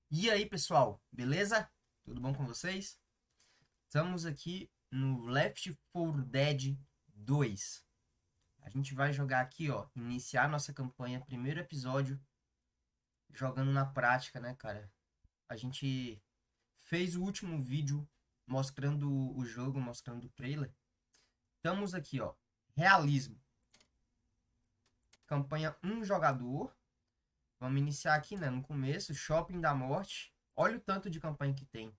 E aí, pessoal, beleza? Tudo bom com vocês? Estamos aqui no Left 4 Dead 2. A gente vai jogar aqui, ó, iniciar nossa campanha, primeiro episódio, jogando na prática, né, cara? A gente fez o último vídeo mostrando o jogo, mostrando o trailer. Estamos aqui, ó, realismo. Campanha 1 jogador. Vamos iniciar aqui, né, no começo, Shopping da Morte. Olha o tanto de campanha que tem.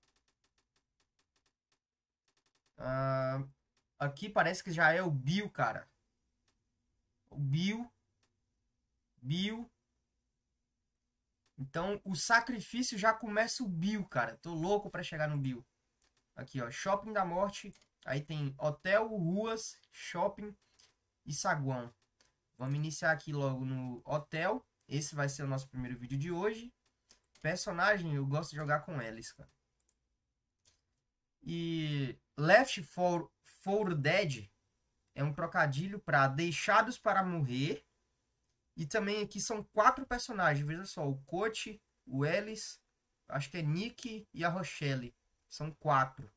Aqui parece que já é o Bill, cara. O Bill. Então, o sacrifício já começa o Bill, cara. Tô louco pra chegar no Bill. Aqui, ó. Shopping da Morte. Aí tem hotel, ruas, shopping e saguão. Vamos iniciar aqui logo no hotel. Esse vai ser o nosso primeiro vídeo de hoje. Personagem, eu gosto de jogar com eles, cara. E Left 4 Dead é um trocadilho para deixados para morrer. E também aqui são 4 personagens. Veja só, o Coach, o Ellis, acho que é Nick e a Rochelle. São 4.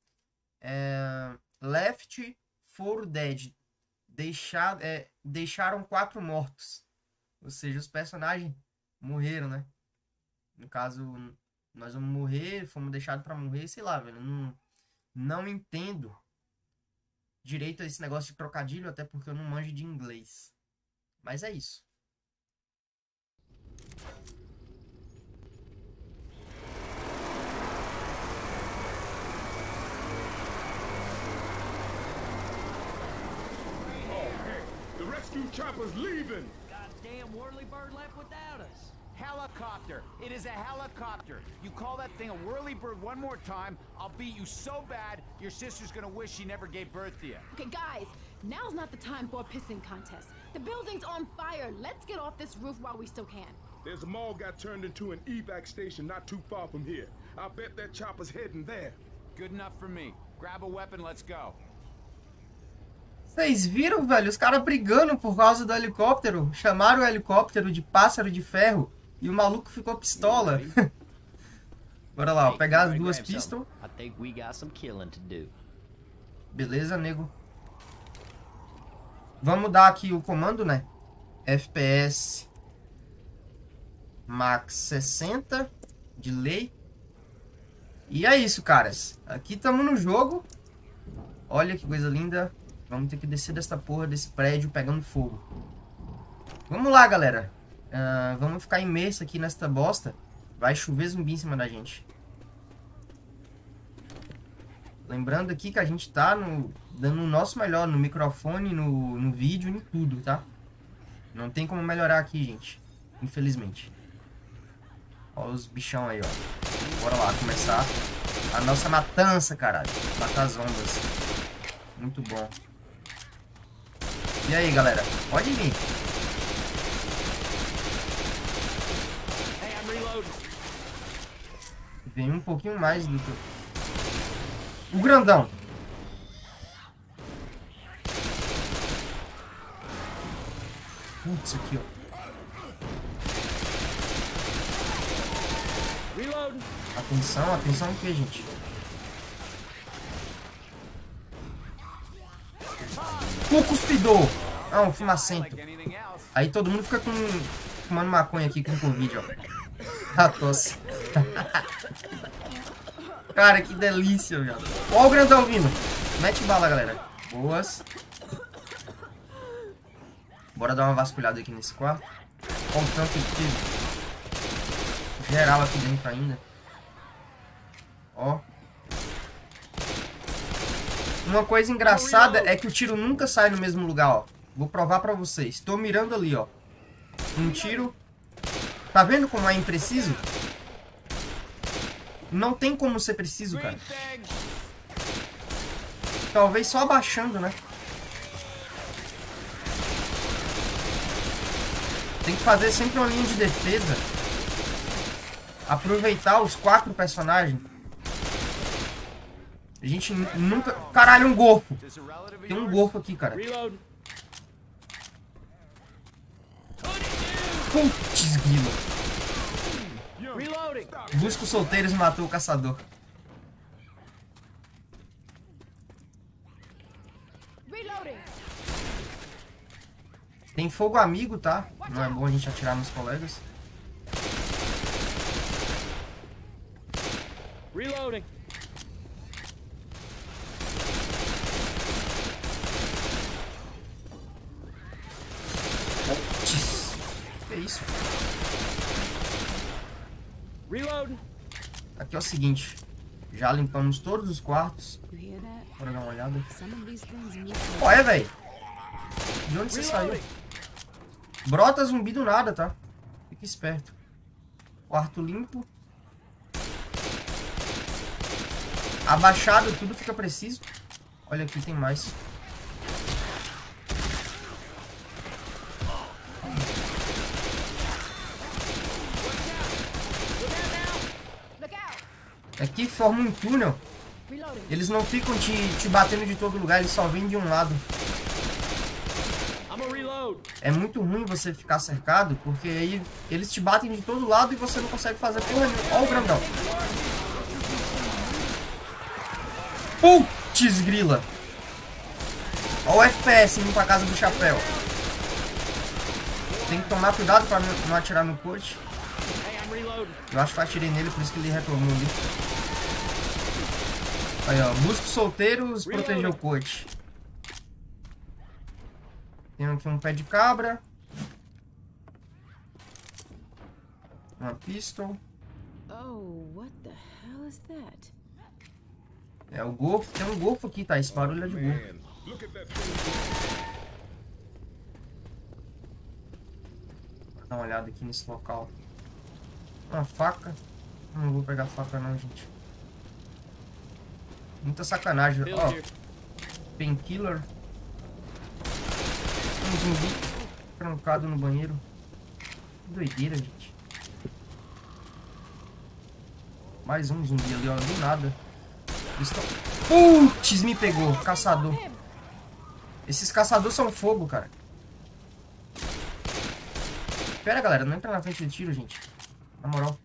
Left 4 Dead. Deixaram 4 mortos. Ou seja, os personagens morreram, né? No caso, nós vamos morrer, fomos deixados para morrer, sei lá, velho. Não entendo direito a esse negócio de trocadilho, até porque eu não manjo de inglês. Mas é isso. The rescue chopper's leaving! Goddamn whirlybird left without us. Helicopter. It is a helicopter. You call that thing a whirlybird one more time, I'll beat you so bad, your sister's gonna wish she never gave birth to you. Okay, guys, now's not the time for a pissing contest. The building's on fire. Let's get off this roof while we still can. There's a mall got turned into an evac station not too far from here. I bet that chopper's heading there. Good enough for me. Grab a weapon, let's go. Vocês viram, velho? Os caras brigando por causa do helicóptero. Chamaram o helicóptero de pássaro de ferro. E o maluco ficou pistola. Bora lá, ó, pegar as duas pistolas. Beleza, nego. Vamos dar aqui o comando, né? FPS Max 60 de lei. E é isso, caras. Aqui estamos no jogo. Olha que coisa linda. Vamos ter que descer dessa porra desse prédio pegando fogo. Vamos lá, galera. Vamos ficar imerso aqui nesta bosta. Vai chover zumbi em cima da gente. Lembrando aqui que a gente tá dando o nosso melhor no microfone, no vídeo, em tudo, tá? Não tem como melhorar aqui, gente. Infelizmente. Olha os bichão aí, ó. Bora lá, começar a nossa matança, caralho. Matar as ondas. Muito bom. E aí, galera? Pode vir. Vem um pouquinho mais do que... O grandão. Putz, aqui, ó. Atenção, atenção o que, gente? O cuspidor. Ah, um fumacento. Aí todo mundo fica fumando maconha aqui com Covid, ó. A tosse. Cara, que delícia, velho. Ó o grandão vindo. Mete bala, galera. Boas. Bora dar uma vasculhada aqui nesse quarto. Ó o tanto que geral aqui dentro ainda. Ó. Uma coisa engraçada é que o tiro nunca sai no mesmo lugar, ó. Vou provar pra vocês. Tô mirando ali, ó. Um tiro. Tá vendo como é impreciso? Não tem como ser preciso, cara. Talvez só abaixando, né? Tem que fazer sempre uma linha de defesa. Aproveitar os 4 personagens. A gente nunca... Caralho, um golfo. Tem um golfo aqui, cara. Putz, grilo. Reloading. Busca os solteiros e matou o caçador. Reloading. Tem fogo amigo, tá? Não é bom a gente atirar nos colegas. Reloading. Putz. Que isso? Reloading. Aqui é o seguinte. Já limpamos todos os quartos. You hear that? Bora dar uma olhada. Some of these things need Olha, velho. De onde você saiu? Brota zumbi do nada, tá? Fica esperto. Quarto limpo. Abaixado, tudo fica preciso. Olha aqui, tem mais. Aqui forma um túnel. Eles não ficam te batendo de todo lugar, eles só vêm de um lado. É muito ruim você ficar cercado, porque aí eles te batem de todo lado e você não consegue fazer porra nenhuma. Olha o grandão. Putz, grila. Olha o FPS indo pra casa do chapéu. Tem que tomar cuidado pra não atirar no coach. Eu acho que eu atirei nele, por isso que ele reclamou ali. Aí, ó. Busca os solteiros, proteger o coach. Tem aqui um pé de cabra. Uma pistol. Oh, what the hell is that? É o golfo. Tem um golfo aqui, tá? Esse barulho é de golfo. Man, look at that thing. Vou dar uma olhada aqui nesse local. Uma faca. Não vou pegar faca não, gente. Muita sacanagem. Ó. Painkiller. Um zumbi trancado no banheiro. Que doideira, gente. Mais um zumbi ali, ó. Do nada. Putz, me pegou. Caçador. Esses caçadores são fogo, cara. Pera, galera. Não entra na frente de tiro, gente. Na moral.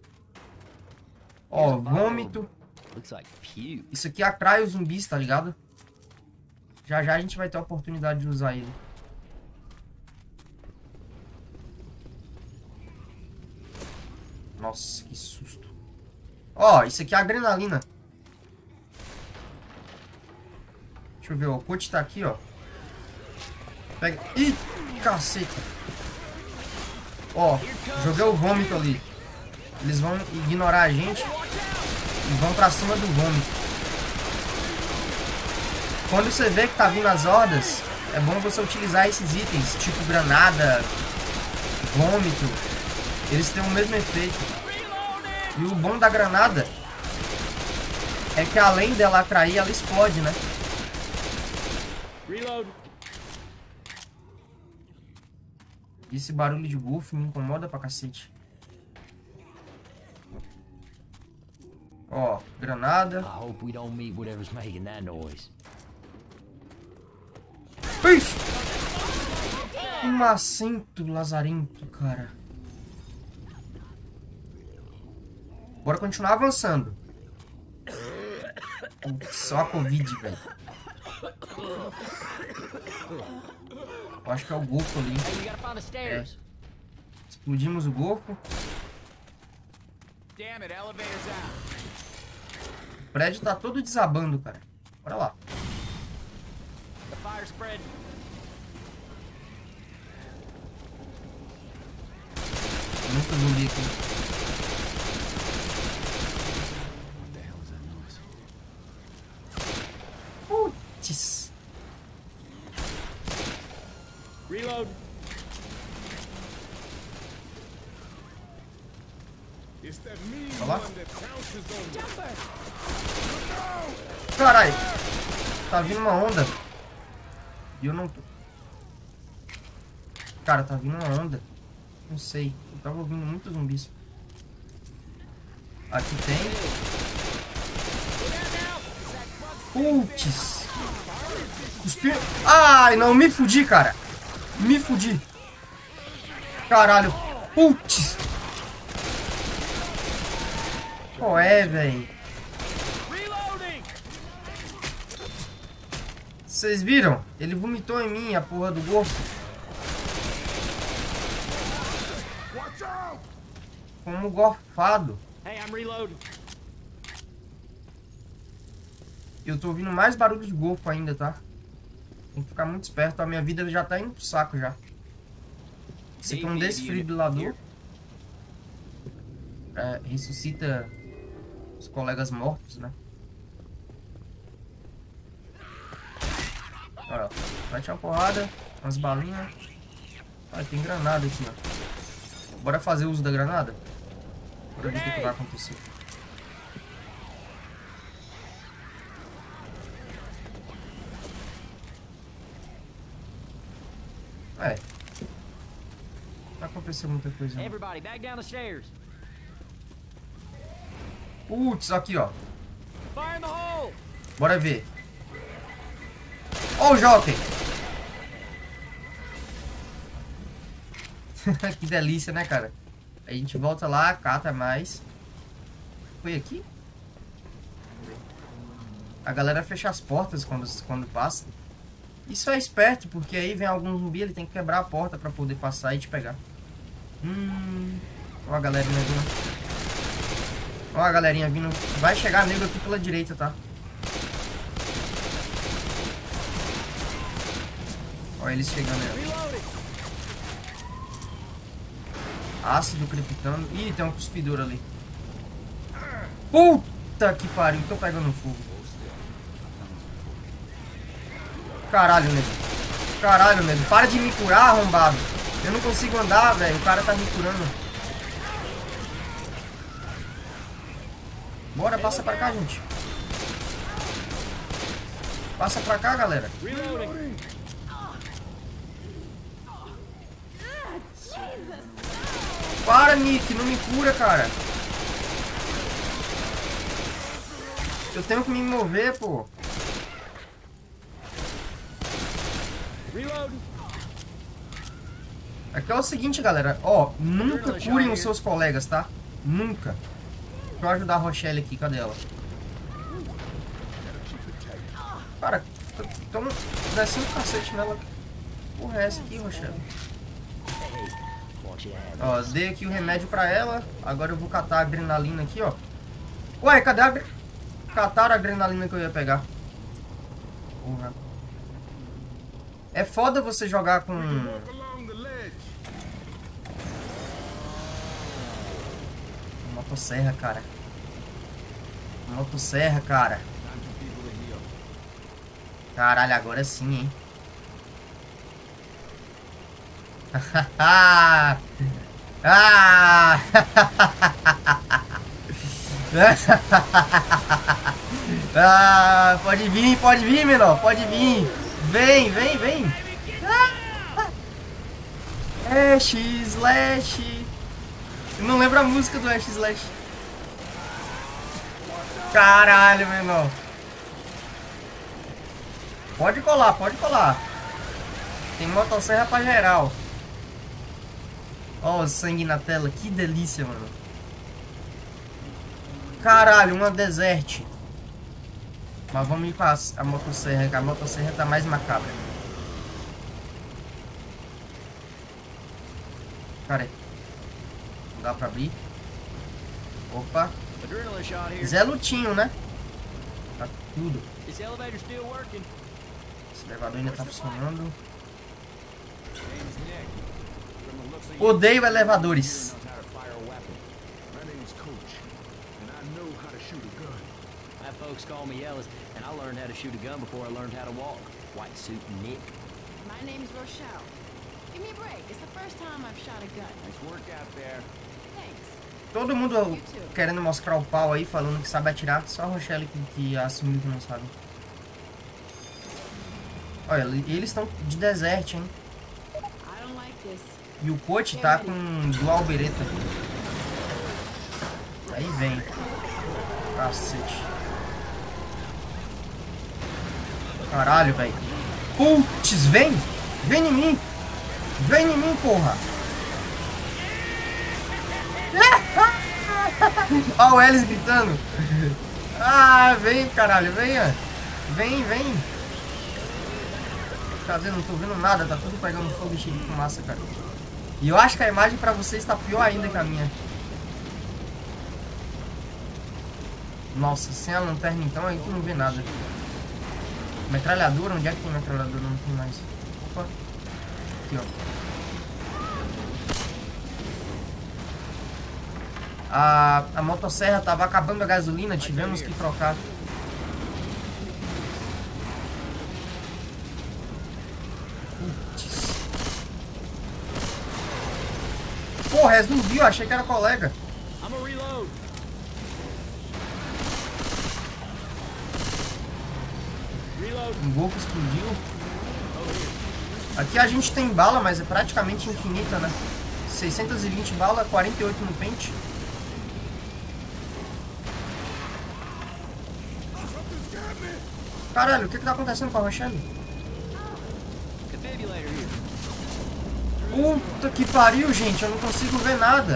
Ó, vômito. Isso aqui atrai os zumbis, tá ligado? Já já a gente vai ter a oportunidade de usar ele. Nossa, que susto. Ó, isso aqui é adrenalina. Deixa eu ver, ó. O coach tá aqui, ó. Pega. Ih, caceta. Ó, joguei o vômito ali. Eles vão ignorar a gente e vão pra cima do vômito. Quando você vê que tá vindo as hordas, é bom você utilizar esses itens, tipo granada, vômito. Eles têm o mesmo efeito. E o bom da granada é que além dela atrair, ela explode, né? Esse barulho de golfe me incomoda pra cacete. Ó, granada. Ixi! Um macento lazarento, cara. Bora continuar avançando. Só a Covid, velho. Eu acho que é o golfo ali. É. Explodimos o golfo. O prédio tá todo desabando, cara. Bora lá. Muito zumbi aqui. Putz. Reload. It's that mean Olá. one that pounces on you. Caralho. Tá vindo uma onda. E eu não tô. Cara, tá vindo uma onda. Não sei. Eu tava ouvindo muitos zumbis. Aqui tem. Putz. Cuspiu. Ai, não. Me fudi, cara. Me fudi. Caralho. Putz. Qual é, velho? Reloading! Vocês viram? Ele vomitou em mim, a porra do golfo. Watch out! Como gorfado. Hey, I'm reloading. Eu tô ouvindo mais barulho de golfo ainda, tá? Tem que ficar muito esperto. A minha vida já tá indo pro saco já. Esse aqui é um desfibrilador. Ressuscita os colegas mortos, né? Olha, bate uma porrada, umas balinhas. Ah, tem granada aqui, ó. Bora fazer uso da granada? Bora ver o que vai acontecer. Não aconteceu muita coisa, não. Everybody, back down the stairs. Putz, aqui, ó. Fire in the hole! Bora ver. Ó o Joker. Que delícia, né, cara? A gente volta lá, cata mais. Foi aqui? A galera fecha as portas quando passa. Isso é esperto, porque aí vem algum zumbi, ele tem que quebrar a porta pra poder passar e te pegar. Ó a galerinha vindo. Ó a galerinha vindo. Vai chegar nego aqui pela direita, tá? Ó eles chegando aí. Ácido crepitando. Ih, tem um cuspidor ali. Puta que pariu, tô pegando fogo. Caralho, nego. Caralho, nego. Para de me curar, arrombado. Eu não consigo andar, velho. O cara tá me curando. Bora, passa pra cá, gente. Passa pra cá, galera. Reloading! Para, Nick. Não me cura, cara. Eu tenho que me mover, pô. Reloading! Aqui é o seguinte, galera. Ó, nunca curem os seus colegas, tá? Nunca. Deixa eu ajudar a Rochelle aqui. Cadê ela? Cara, toma descendo um cacete nela. Porra, é essa aqui, Rochelle? Ó, dei aqui o remédio pra ela. Agora eu vou catar a adrenalina aqui, ó. Ué, cadê a... Cataram a adrenalina que eu ia pegar. Porra. É foda você jogar com... Motosserra, cara. Motosserra, cara. Caralho, agora sim, hein. Ah! Ah, pode vir, menor, pode vir. Vem, vem, vem. Ash Slash. Eu não lembro a música do Ash Slash. Caralho, menor. Pode colar, pode colar. Tem motosserra pra geral. Ó, o sangue na tela, que delícia, mano. Caralho, uma desert. Mas vamos ir com a motosserra, que a motosserra tá mais macabra. Cara, não dá pra abrir. Opa. Zé Lutinho, né? Tá tudo. Esse elevador ainda tá funcionando. Odeio elevadores. Folks call me Ellis, and I learned how to shoot a gun before I learned how to walk. White suit Nick. My name's Rochelle. Give me a break. It's the first time I've shot a gun. Nice work out there. Thanks. Todo mundo querendo mostrar o pau aí, falando que sabe atirar. Só a Rochelle que assumiu que não sabe. Olha, eles estão de desert, hein? I don't like this. E o coach tá com dual bereta. Aí vem. Cacete. Caralho, velho. Putz, vem! Vem em mim! Vem em mim, porra! Ó o Ellis gritando. Ah, vem, caralho, venha. Vem, vem. Cadê? Não tô vendo nada, tá tudo pegando fogo e cheio de fumaça, cara. E eu acho que a imagem pra vocês tá pior ainda que a minha. Nossa, sem a lanterna então aí tu não vê nada. Metralhadora? Onde é que tem metralhadora? Não tem mais. Opa. Aqui, ó. A motosserra tava acabando a gasolina, tivemos que trocar. Putz. Porra, é zumbi, eu achei que era colega. I'm a reload. Reload. Um golpe explodiu. Aqui a gente tem bala, mas é praticamente infinita, né? 620 bala, 48 no pente. Caralho, o que tá acontecendo com a Rochelle? Defibrillator here. Puta que pariu, gente. Eu não consigo ver nada.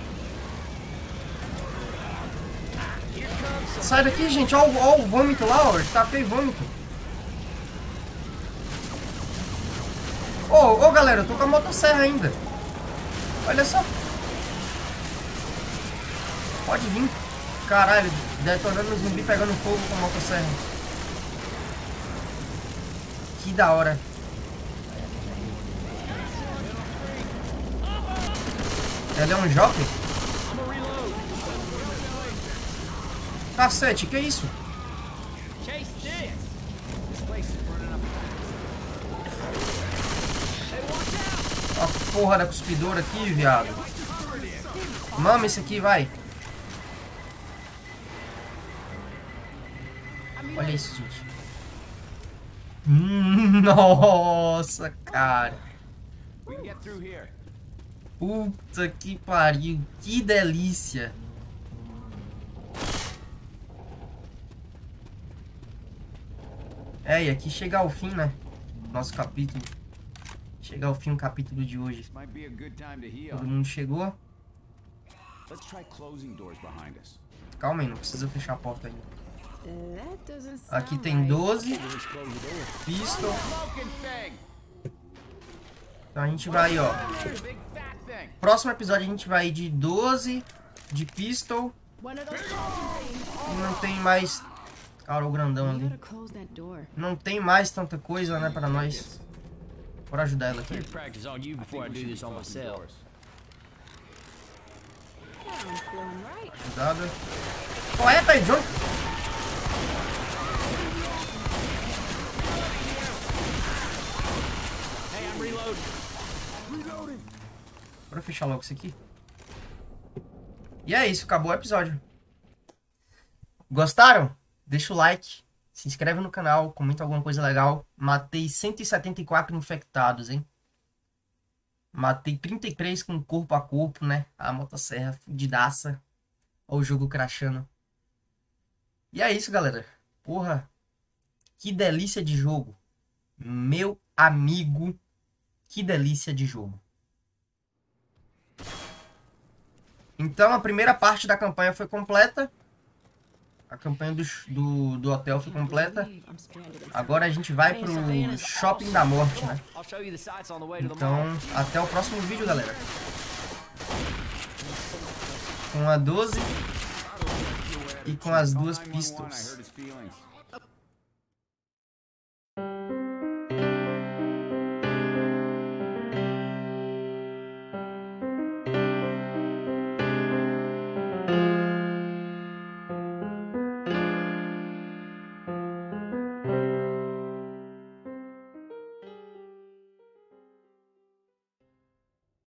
Sai daqui, gente. Ó o vômito lá, ó. Tapei vômito. Ô, galera, eu tô com a motosserra ainda. Olha só. Pode vir. Caralho, detonando o zumbi pegando fogo com a motosserra. Que da hora. Ela é um jockey? Cacete, que é isso? Chase this. A porra da cuspidora aqui, viado. Mama esse aqui, vai. Olha isso, gente. Nossa, cara. We can get through here. Puta que pariu. Que delícia. É, e aqui chega ao fim, né? Nosso capítulo. Chega ao fim o capítulo de hoje. This might be a good time to heal. Todo mundo chegou? Let's try closing doors behind us. Calma aí, não precisa fechar a porta ainda. That doesn't sound Aqui tem right. 12. Pistol. Smoking thing. Então a gente vai, ó. Big fat thing. Próximo episódio a gente vai de 12 de pistol. One of those talking things. E não tem mais. Cara, o grandão We ali. gotta close that door. Não tem mais tanta coisa, né, pra nós. Bora ajudar ela aqui. Practice on you before I do this on myself. I'm feeling right. Ajudada. Qual é, Pai John? Hey, I'm reloading. Bora fechar logo isso aqui. E é isso, acabou o episódio. Gostaram? Deixa o like, se inscreve no canal, comenta alguma coisa legal. Matei 174 infectados, hein? Matei 33 com corpo a corpo, né? A motosserra fudidaça. Olha o jogo crashando. E é isso, galera. Porra, que delícia de jogo. Meu amigo, que delícia de jogo. Então, a primeira parte da campanha foi completa. A campanha do hotel foi completa. I'm stranded in Agora a gente vai pro Shopping da Morte, né? I'll show you the sights on the way to the Então, mall. até o próximo vídeo, galera. Com a 12 e com as duas 911, I pistols. heard his feelings.